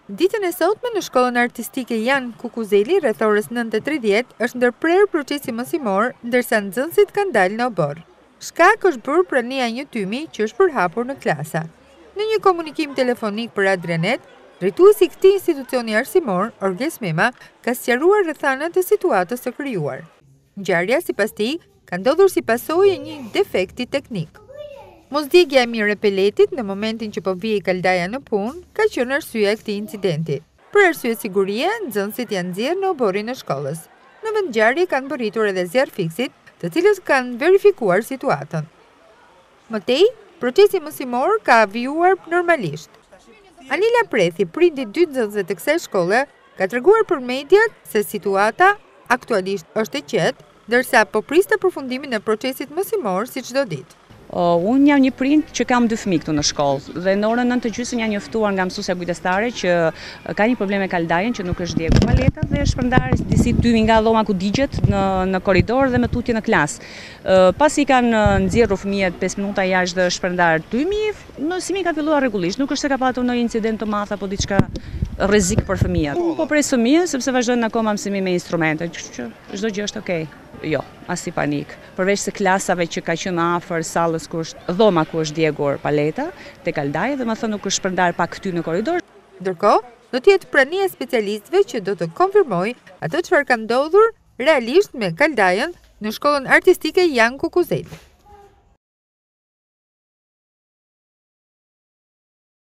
Ditën e sotme në shkollën artistike Jan Kukuzeli, rreth orës 9:30, është ndërprerë procesi mësimor, ndërsa nxënësit kanë dalë në obor. Shkak është bërë prania një tymi që është përhapur në klasa. Në një komunikim telefonik për Adrianet, drejtuesi i këtij institucioni arsimor, Orges Mema, ka sqaruar rrethanat e situatës së krijuar. Ngjarja, sipas tij, ka ndodhur si pasojë e një defekti teknik. Mosdjegja e mirë e peletit në momentin që po vijej kaldaja në punë ka qenë arsyeja e këtij incidenti. Për arsye sigurie, nxënësit janë nxjerrë në oborin e shkollës. Në vend ngjarje kanë bërritur edhe zjarrfiksit, të cilët kanë verifikuar situatën. Mëtej, procesi mësimor ka vijuar normalisht. Anila Prethi, prindi 2 nxënësve të kësaj shkolle, ka treguar për mediat se situata aktualisht është e qetë, ndërsa po priste përfundimin e procesit mësimor si çdo ditë. Unë jam një prind që kam 2 fëmijë këtu në shkollë dhe në orën 9:30 janë njoftuar nga mësuesja kujdestare që ka një problem me kaldajen që nuk është djegur paleta dhe është shpërndarë disi tymi nga dhoma ku digjet në korridor dhe me tutje në klasë. Pasi kanë nxjerrur fëmijët 5 minuta jashtë dhe shpërndar tymi, mësimi ka filluar rregullisht, nuk është se ka patur ndonjë incident të madh apo diçka rrezik për fëmijët. Po pres fëmijën sepse vazhdojnë akoma mësimi me instrumente, që çdo gjë është okay. Jo, as si panik. Përveç se klasave që ka qenë afër sallës dhoma ku është djegur paleta, te kaldaja dhe më thënë nuk është shpërndar pak këty në korridor. Ndërkohë, do të jetë prania e specialistëve që do të konfirmojë atë çfarë ka ndodhur realisht me kaldajën në shkollën artistike Jan Kukuzeli.